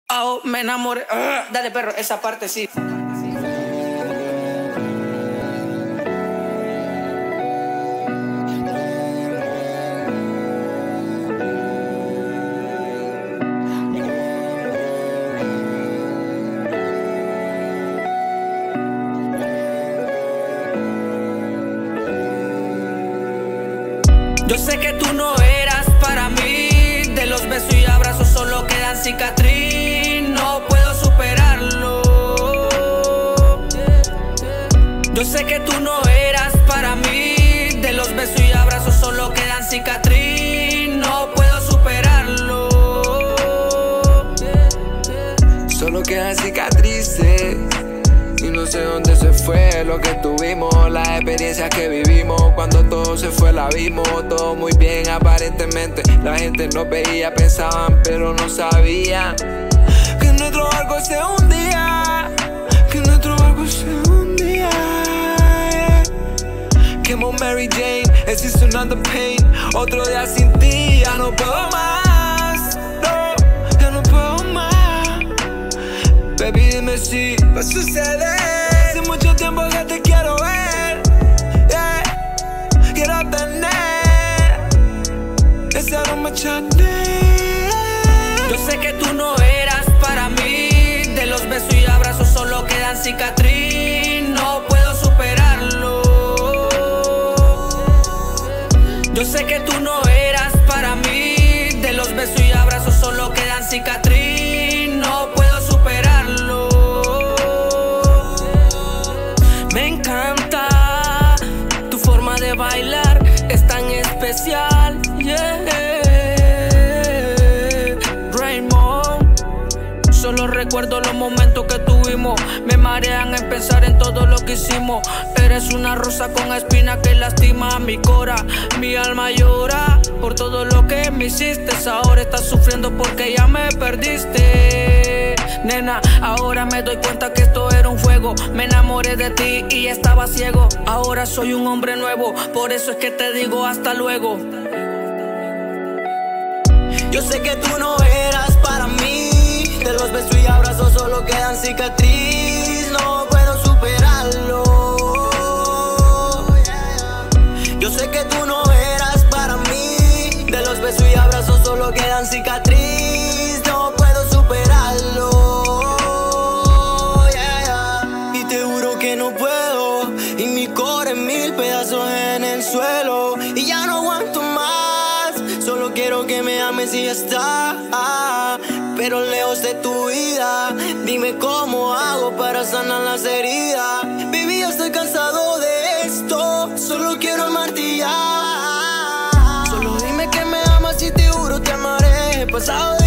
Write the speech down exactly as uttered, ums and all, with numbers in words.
Oh, me enamoré. Uh, dale, perro, esa parte sí. Yo sé que tú no eras para mí. De los besos y abrazos solo quedan cicatriz. No puedo superarlo. Yo sé que tú no eras para mí. De los besos y abrazos solo quedan cicatriz. No puedo superarlo. Solo quedan cicatrices y no sé dónde se fue lo que tuvimos, las experiencias que vivimos. Cuando todo se fue la vimos, todo muy bien aparentemente. La gente nos veía, pensaban, pero no sabían que nuestro barco se hundía, que nuestro barco se hundía, yeah. Quemó Mary Jane, it's another pain. Otro día sin ti, ya no puedo más, no, ya no puedo más. Baby, dime si va a suceder. Hace mucho tiempo que te quiero ver, yeah. Quiero tener ese aroma Chanel. Yo sé que tú no eras para mí. De los besos y abrazos solo quedan cicatriz. No puedo superarlo. Yo sé que tú no eras para mí. De los besos y abrazos solo quedan cicatriz. No puedo superarlo. Me encanta tu forma de bailar, es tan especial, yeah. Raymond, solo recuerdo los momentos que tuvimos. Me marean en pensar en todo lo que hicimos. Eres una rosa con espina que lastima mi cora. Mi alma llora por todo lo que me hiciste. Ahora estás sufriendo porque ya me perdiste. Nena, ahora me doy cuenta que esto era un juego. Me enamoré de ti y estaba ciego. Ahora soy un hombre nuevo, por eso es que te digo hasta luego. Yo sé que tú no eras para mí. De los besos y abrazos solo quedan cicatriz. No puedo superarlo. Yo sé que tú no eras para mí. De los besos y abrazos solo quedan cicatriz. No puedo superarlo. No puedo, y mi core en mil pedazos en el suelo. Y ya no aguanto más, solo quiero que me ames y ya está. Pero lejos de tu vida, dime cómo hago para sanar las heridas. Baby, ya estoy cansado de esto, solo quiero amarte ya. Solo dime que me amas y te juro te amaré. Pasado